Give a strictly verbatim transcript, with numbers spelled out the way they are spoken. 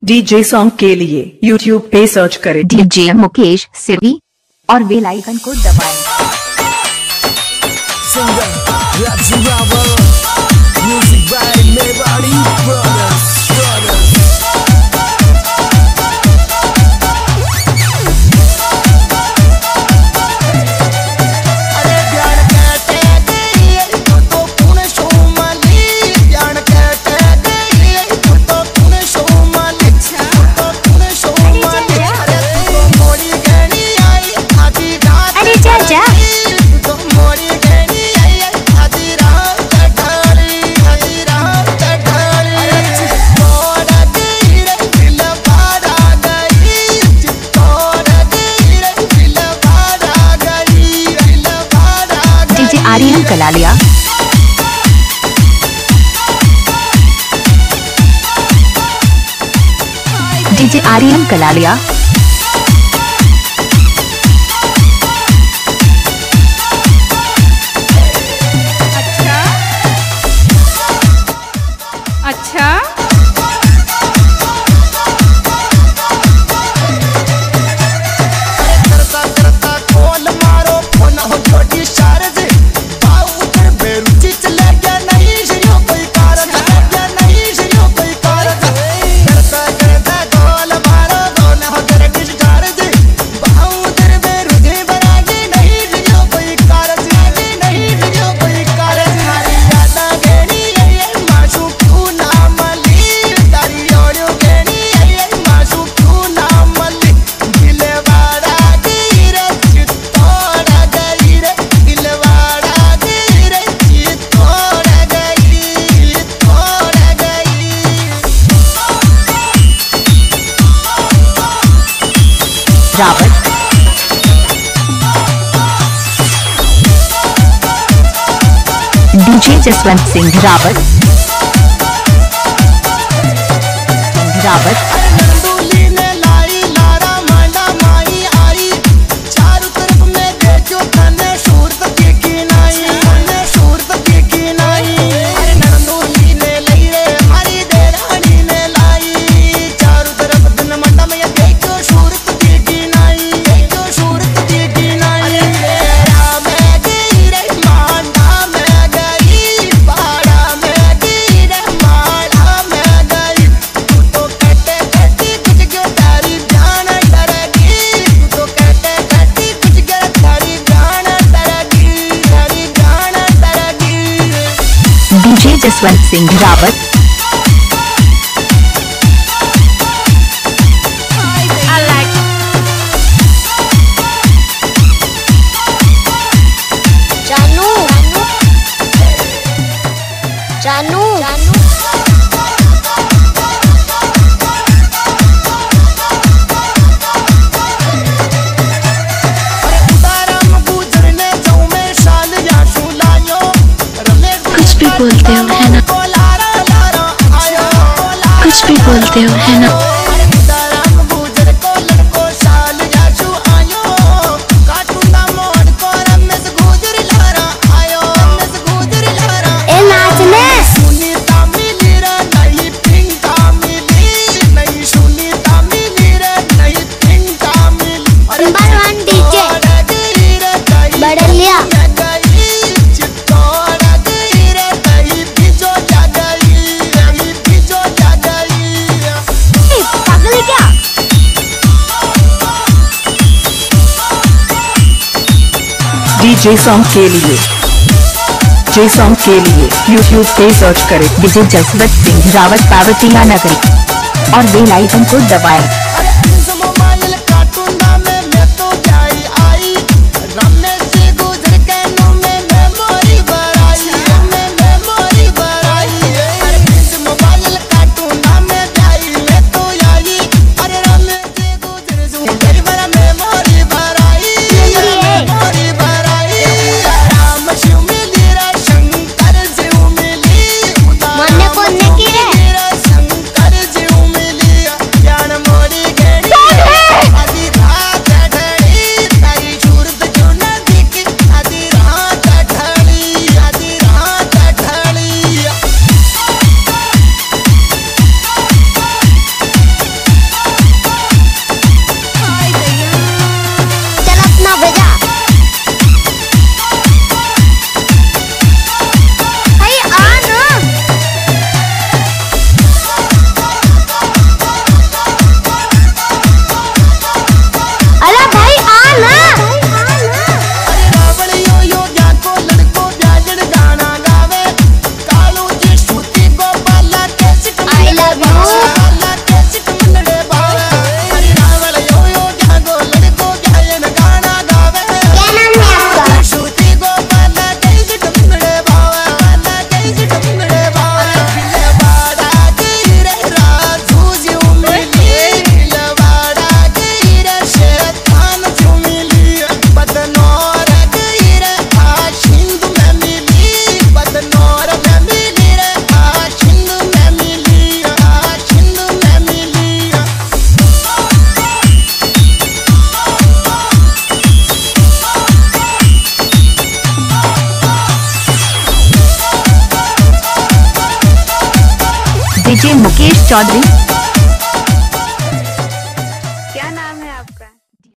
DJ song के लिए YouTube पे सर्च करें डीजे मुकेश सिरी और बेल आइकन को दबाएं। आर्यन कलालिया डीजे आर्यन कलालिया अच्छा अच्छा रावत डीजे जसवंत सिंह रावत रावत डीजे जसवंत सिंह रावत जानू जानू जानू बोलते हो है ना, कुछ भी बोलते हो है ना। डीजे सॉन्ग के लिए डीजे सॉन्ग के लिए यूट्यूब पे सर्च करें डीजे जसवंत सिंह रावत पार्वतिया नगरी और बेल आइकन को दबाएं। मोरी डीजे मुकेश चौधरी।